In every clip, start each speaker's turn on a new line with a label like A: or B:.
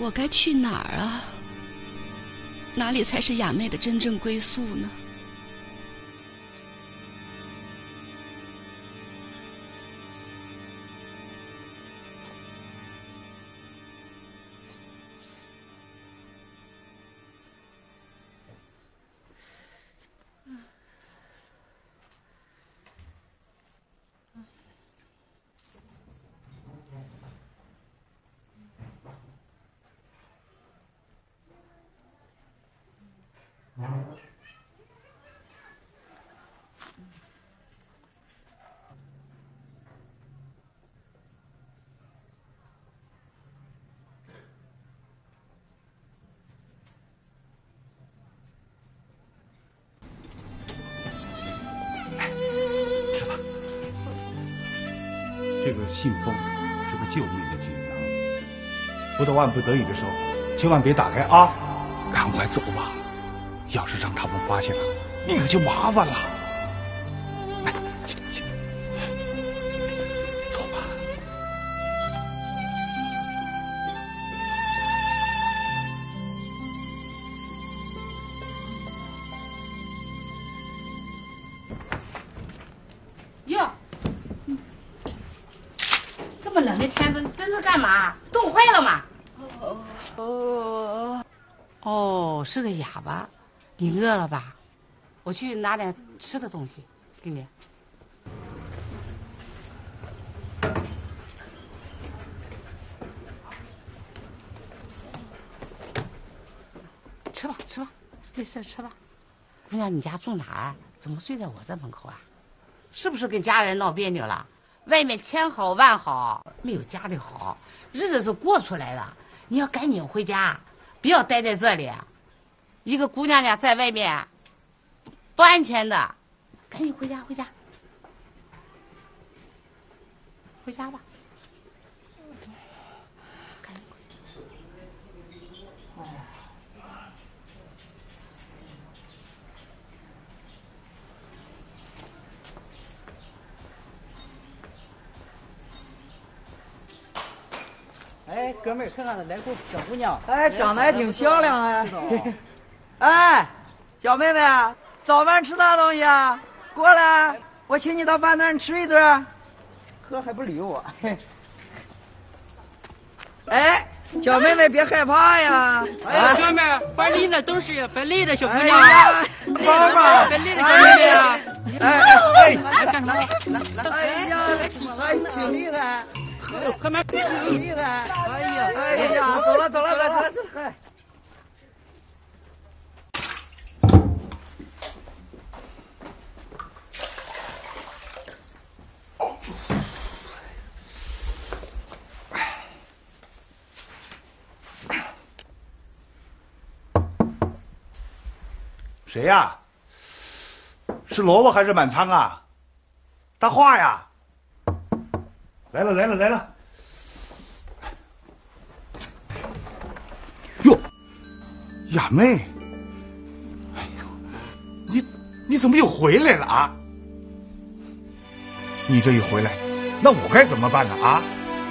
A: 我该去哪儿啊？哪里才是雅妹的真正归宿呢？
B: 吃吧。这个信封是个救命的军囊，不到万不得已的时候，千万别打开啊！赶快走吧，要是让他们发现了，你可就麻烦了。来，进。走吧。
C: 哟，这么冷的天，这是干嘛？冻坏了吗？哦，是个哑巴，你饿了吧？我去拿点吃的东西给你。吃吧，没事吃吧。姑娘，你家住哪儿？怎么睡在我这门口啊？是不是跟家人闹别扭了？外面千好万好，没有家里好，日子是过出来的。你要赶紧回家，不要待在这里。一个姑娘家在外面不安全的，赶紧回家，回家吧。赶紧回家。
D: 哎，哥们儿，看看那来个小姑娘，
E: 哎，长得还挺漂亮啊！哎，小妹妹，早饭吃啥东西啊？过来，我请你到饭店吃一顿。喝还不理我。哎，小妹妹别害怕呀！
D: 哎，哥们儿，本地的都是本地的小姑娘，
E: 宝宝，
D: 本地的小妹妹啊！
E: 哎，
D: 来干什么？
E: 哎呀，还挺厉害。
D: 喝满，
E: 厉害！
D: 哎呀，
E: 哎呀，走了。
B: 谁呀？是萝卜还是满仓啊？大话呀！来了！哟，雅妹，哎呦，你怎么又回来了啊？你这一回来，那我该怎么办呢？啊？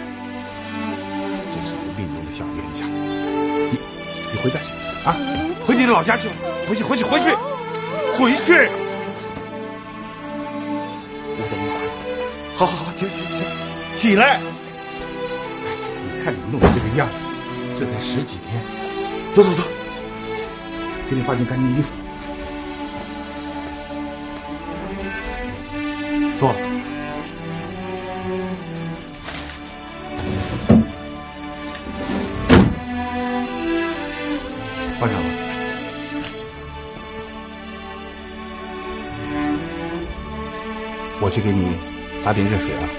B: 真是个命中的小冤家！你回家去啊，回你的老家去，回去！我的妈！好，起来！你看你弄成这个样子，这才10几天。走，给你换件干净衣服。坐。换上了。我去给你打点热水啊。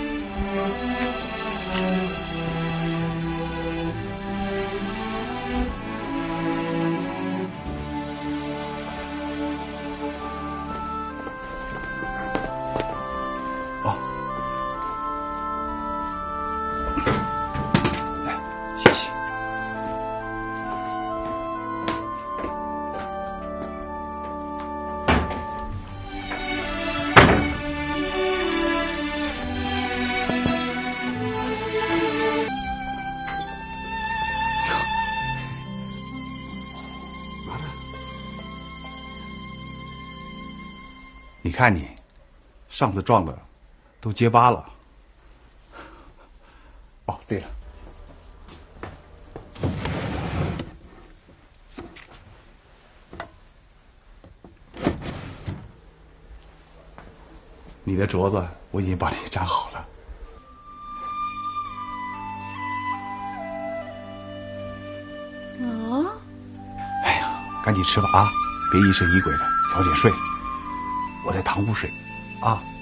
B: 哦，来，谢谢。 你看你，上次撞的都结疤了。哦，对了，你的镯子我已经帮你粘好了。
A: 哦，
B: 哎呀，赶紧吃吧啊！别疑神疑鬼的，早点睡。我在堂屋睡，啊。